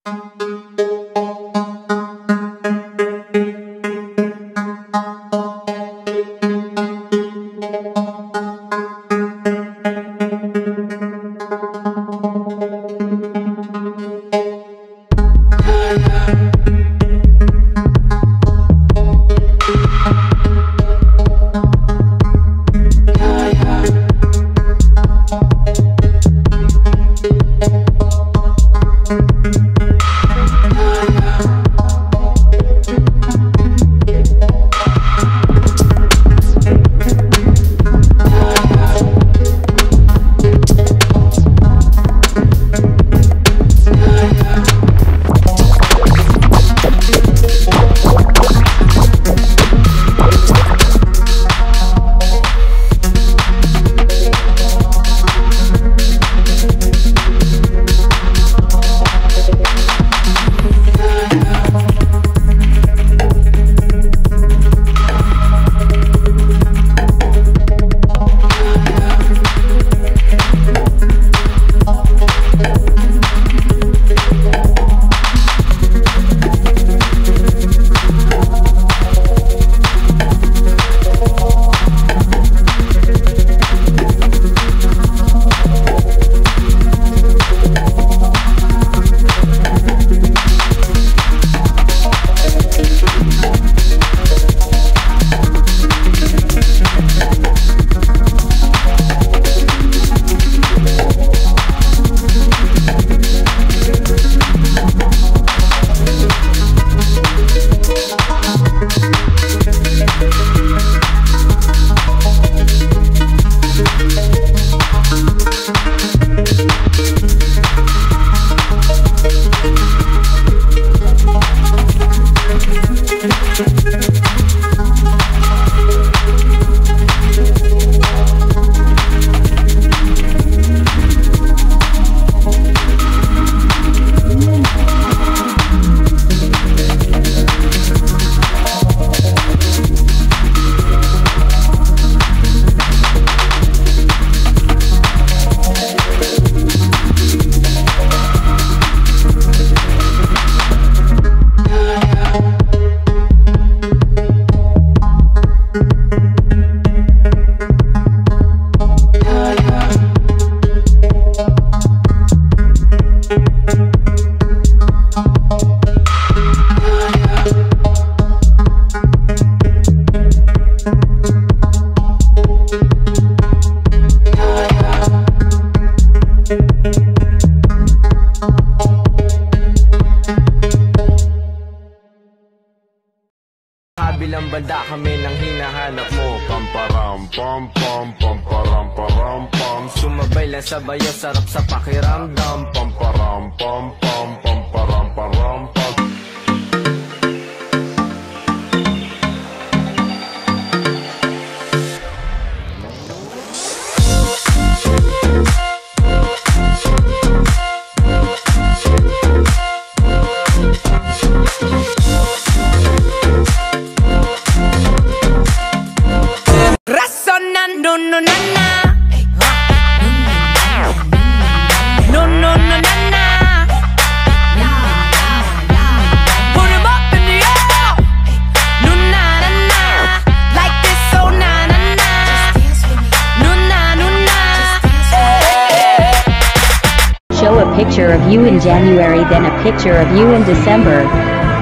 Kabilang banda kami nang hinahanap mo. Pamparam pam pam pamparam param pam. Sumabay lang sa bayo, sarap sa pakiramdam. Pamparam pam pam pamparam param pam. No no na na, no no na na na. Put 'em up in the air. No na na na, like this, so na na na. No na no na. Show a picture of you in January, then a picture of you in December.